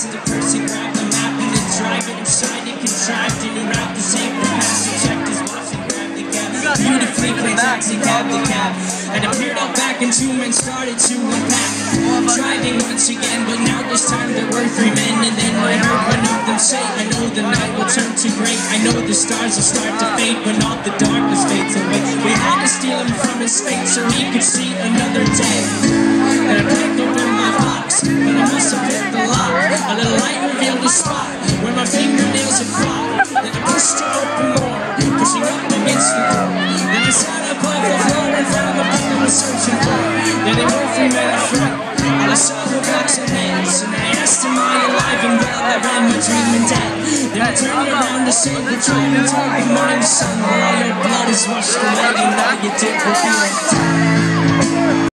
past the person, grab the map and then drive it inside and contrived in and out the same past. Checked his watch and grabbed the cab. Beautifully played taxi cab the cab. And appeared out back and two men started to unpack. Driving once again, but now this time there were three men. And then I heard one of them say, I know the night will turn to gray. I know the stars will start to fade when all the darkness fades away. We had to steal him from his fate so he could see another day. And I packed open my box, but I must have hit the lock. A little light revealed the spot where my fingernails had fought. Then I pushed it open more, pushing up against the door. Then I sat up off the floor and found the book I was searching for. Then they were three men up front, and I saw the box of hands. And I asked him, are you alive and well? I ran my dream and dead. Then I turned around to save the dream and told me, mind son, all your blood is washed away and now you did what you had done.